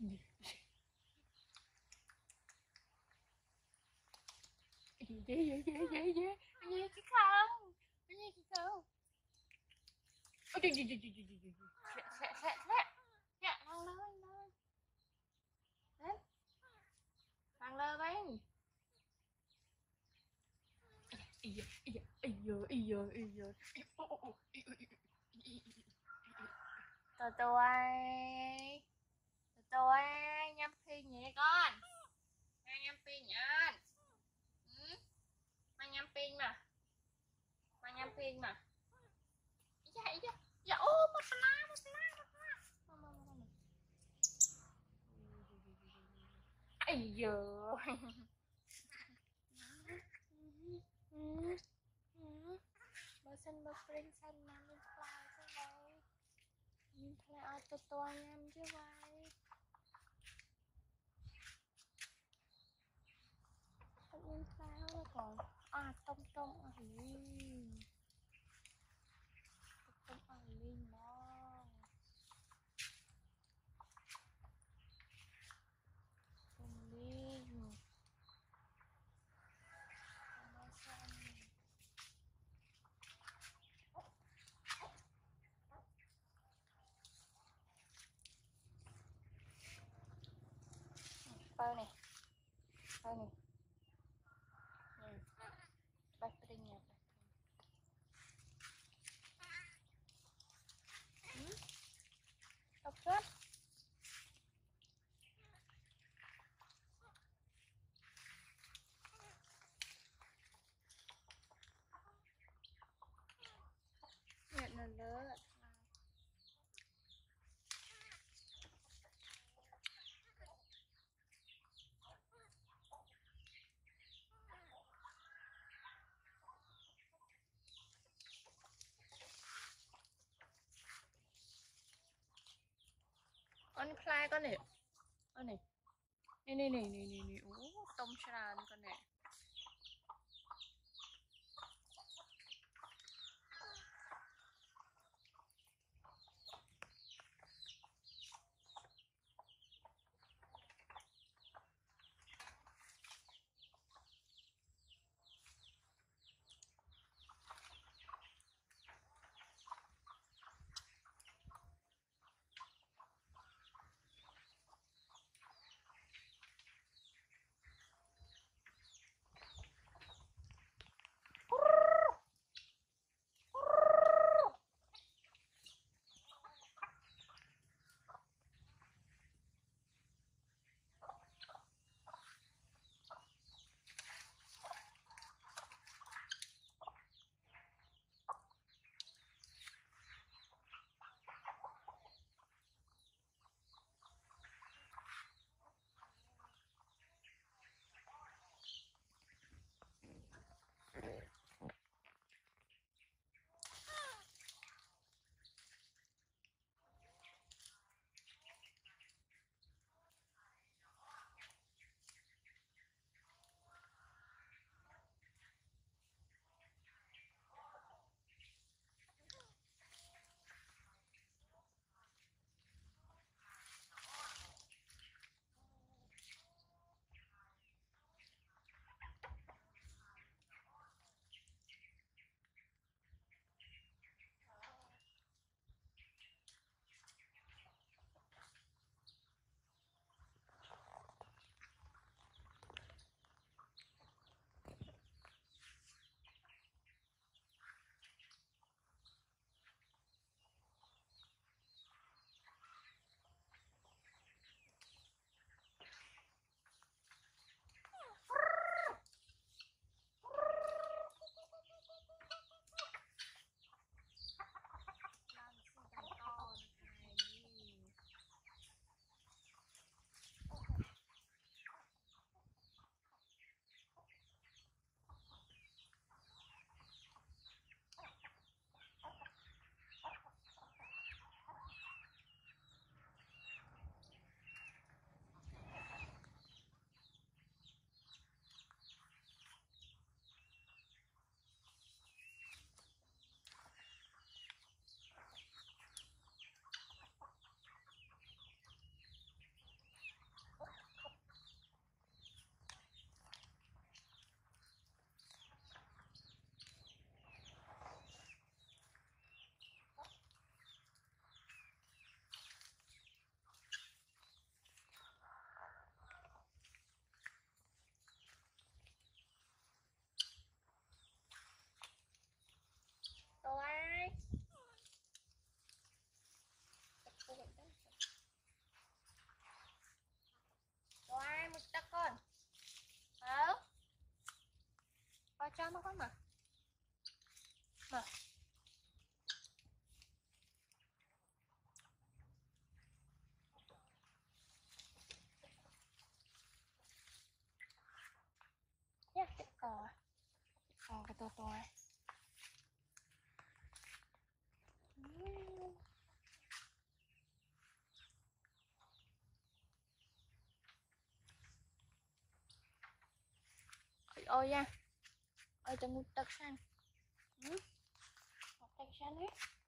Gì cái không? Cái gì cái không? Ôi trời trời trời trời trời trời. Sẽ. Dạ, thằng lên. Đến. Thằng lên bên. Ây da. Tôi nhâm phi nhẹ con. Nhâm phi nhá. Mà nhâm pin mà. Dạ ô một lá. Ây da. Bà xanh bà prin xanh mà mình fly chứ vậy. Mình fly auto to nhâm chứ vậy. Mình fly nó còn tông liên đó. Tông liên. Bơ này. Bác prin nha. Đọc kết. Nhận là lớn. Con fly con này. Này. Ủa, tông sàn con này. to to này. Ôi nha, ôi cho ngút tật sang, ngút tật sang đấy.